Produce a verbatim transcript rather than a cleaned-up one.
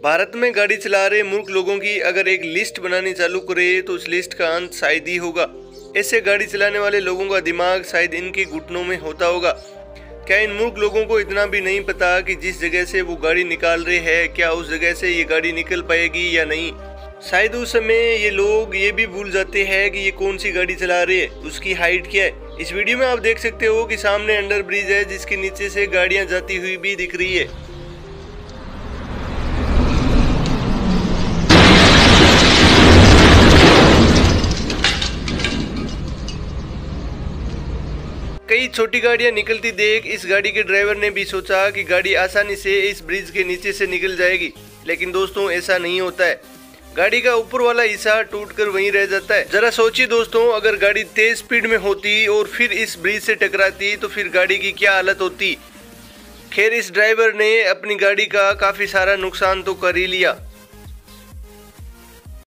भारत में गाड़ी चला रहे मूर्ख लोगों की अगर एक लिस्ट बनानी चालू करे तो उस लिस्ट का अंत शायद ही होगा। ऐसे गाड़ी चलाने वाले लोगों का दिमाग शायद इनके घुटनों में होता होगा। क्या इन मूर्ख लोगों को इतना भी नहीं पता कि जिस जगह से वो गाड़ी निकाल रहे हैं क्या उस जगह से ये गाड़ी निकल पाएगी या नहीं। शायद उस समय ये लोग ये भी भूल जाते हैं कि ये कौन सी गाड़ी चला रहे हैं, उसकी हाइट क्या है। इस वीडियो में आप देख सकते हो कि सामने अंडर ब्रिज है जिसके नीचे से गाड़ियां जाती हुई भी दिख रही है। कई छोटी गाड़ियां निकलती देख इस गाड़ी के ड्राइवर ने भी सोचा कि गाड़ी आसानी से इस ब्रिज के नीचे से निकल जाएगी, लेकिन दोस्तों ऐसा नहीं होता है। गाड़ी का ऊपर वाला हिस्सा टूटकर वहीं रह जाता है। जरा सोचिए दोस्तों, अगर गाड़ी तेज स्पीड में होती और फिर इस ब्रिज से टकराती तो फिर गाड़ी की क्या हालत होती। खैर, इस ड्राइवर ने अपनी गाड़ी का काफी सारा नुकसान तो कर ही लिया।